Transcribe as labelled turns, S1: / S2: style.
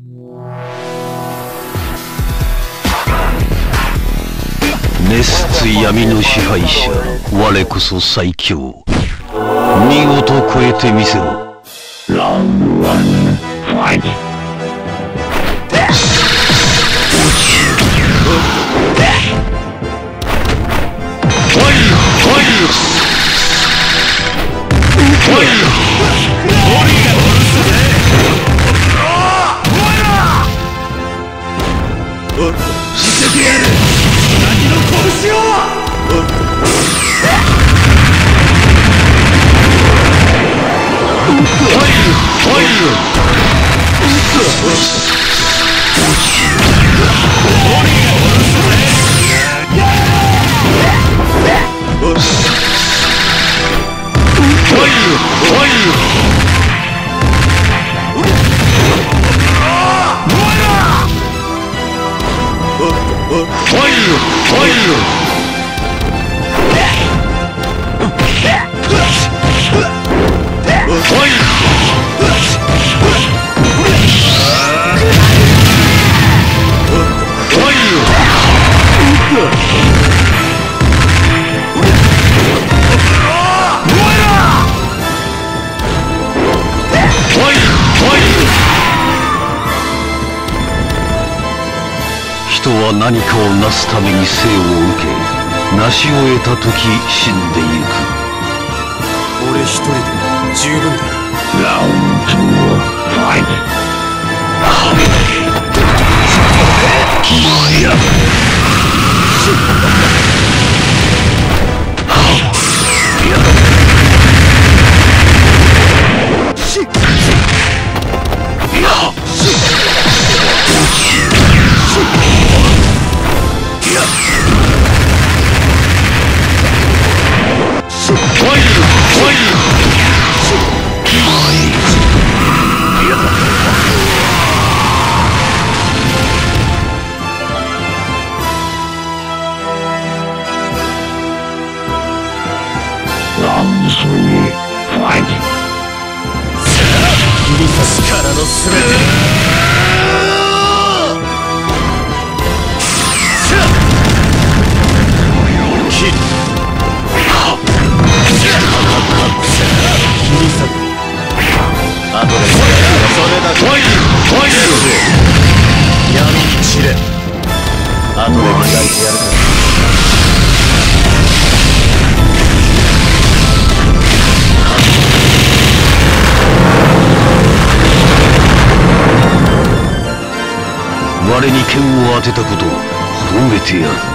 S1: 熱つ闇の支配者、我こそ最強。見事超えてみせろ。ラウンド1、ファイト。人は何かを成すために生を受け、成し終えた時死んでゆく。
S2: 俺一人で十分だ。
S1: ラウンド2、ファイト。
S2: 力のすべて切る切り裂く。あとでそれだけ闇に散れ。あとで磨いてやるから。
S1: 我に剣を当てたことを褒めてやる。